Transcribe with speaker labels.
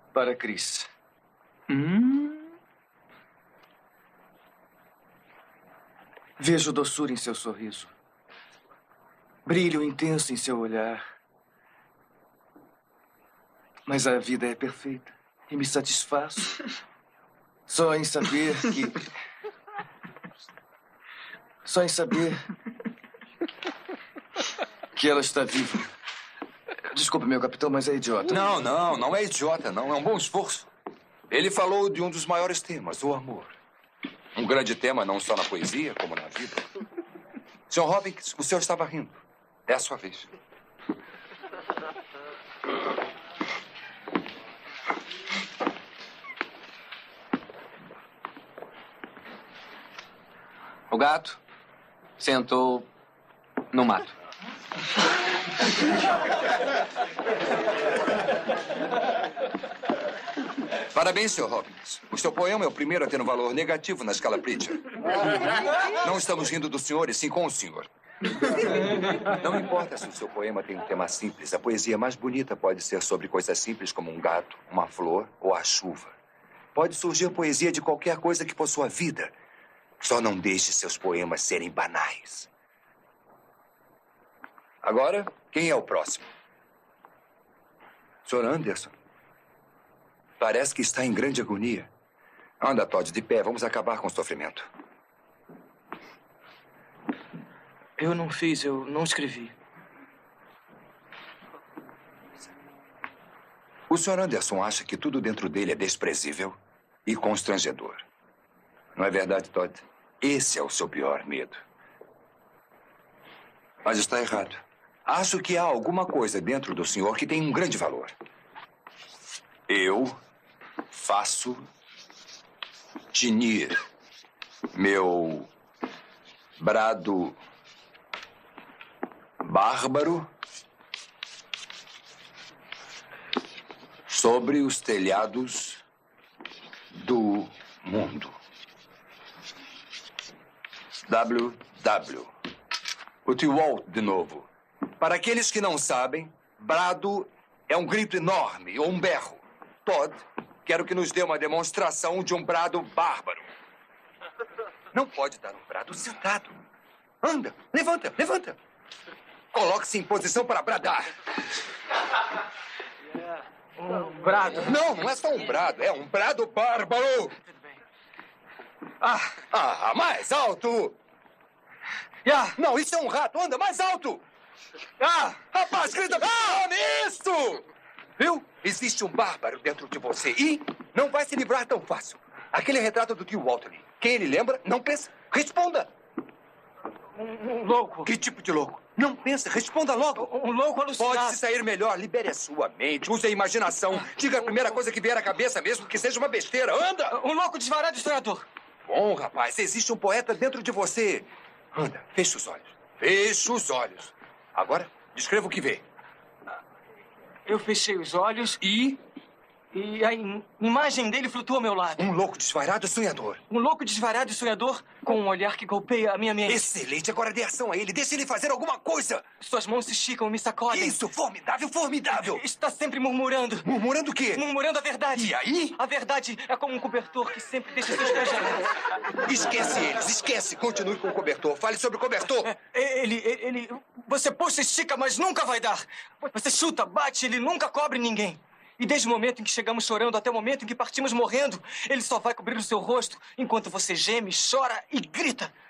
Speaker 1: Para Chris. Vejo doçura em seu sorriso. Brilho intenso em seu olhar. Mas a vida é perfeita e me satisfaço só em saber que... Só em saber que ela está viva. Desculpe, meu capitão, mas é idiota.
Speaker 2: Não é idiota, não. É um bom esforço. Ele falou de um dos maiores temas, o amor. Um grande tema não só na poesia, como na vida. Sr. Hopkins, o senhor estava rindo. É a sua vez.
Speaker 3: O gato sentou no mato.
Speaker 2: Parabéns, Sr. Hopkins. O seu poema é o primeiro a ter um valor negativo na escala Pritchard. Não estamos rindo do senhor, e sim com o senhor. Não importa se o seu poema tem um tema simples. A poesia mais bonita pode ser sobre coisas simples como um gato, uma flor ou a chuva. Pode surgir poesia de qualquer coisa que possua vida. Só não deixe seus poemas serem banais. Agora, quem é o próximo? Sr. Anderson. Parece que está em grande agonia. Anda, Todd, de pé. Vamos acabar com o sofrimento.
Speaker 1: Eu não fiz, eu não escrevi.
Speaker 2: O Sr. Anderson acha que tudo dentro dele é desprezível e constrangedor. Não é verdade, Todd? Esse é o seu pior medo. Mas está errado. Acho que há alguma coisa dentro do senhor que tem um grande valor. Eu faço tinir meu brado bárbaro sobre os telhados do mundo. WW. O T-Walt de novo. Para aqueles que não sabem, brado é um grito enorme ou um berro. Todd, quero que nos dê uma demonstração de um brado bárbaro. Não pode dar um brado sentado. Anda, levanta, levanta. Coloque-se em posição para bradar.
Speaker 1: Um brado.
Speaker 2: Não é só um brado, é um brado bárbaro. Mais alto. Não, isso é um rato, anda mais alto. Rapaz, grita isso! Viu? Existe um bárbaro dentro de você e não vai se livrar tão fácil. Aquele retrato do tio Walter. Quem ele lembra, não pensa. Responda.
Speaker 1: Um louco.
Speaker 2: Que tipo de louco? Não pensa, responda logo.
Speaker 1: Um louco alucinado.
Speaker 2: Pode se sair melhor, libere a sua mente, use a imaginação. Diga a primeira coisa que vier à cabeça, mesmo que seja uma besteira. Anda!
Speaker 1: Um louco desvarado e sonhador.
Speaker 2: Bom, rapaz, existe um poeta dentro de você. Anda, feche os olhos. Feche os olhos. Agora, descreva o que vê.
Speaker 1: Eu fechei os olhos e a imagem dele flutua ao meu lado.
Speaker 2: Um louco desvairado e sonhador.
Speaker 1: Um louco desvairado e sonhador com um olhar que golpeia a minha mente.
Speaker 2: Excelente, agora dê ação a ele. Deixe ele fazer alguma coisa.
Speaker 1: Suas mãos se esticam e me sacodem.
Speaker 2: Isso, formidável, formidável.
Speaker 1: Está sempre murmurando.
Speaker 2: Murmurando o quê?
Speaker 1: Murmurando a verdade.
Speaker 2: E aí?
Speaker 1: A verdade é como um cobertor que sempre deixa seus pés gelados.
Speaker 2: Esquece eles, esquece. Continue com o cobertor. Fale sobre o cobertor.
Speaker 1: Você puxa e estica, mas nunca vai dar. Você chuta, bate, ele nunca cobre ninguém. E desde o momento em que chegamos chorando até o momento em que partimos morrendo, ele só vai cobrir o seu rosto enquanto você geme, chora e grita.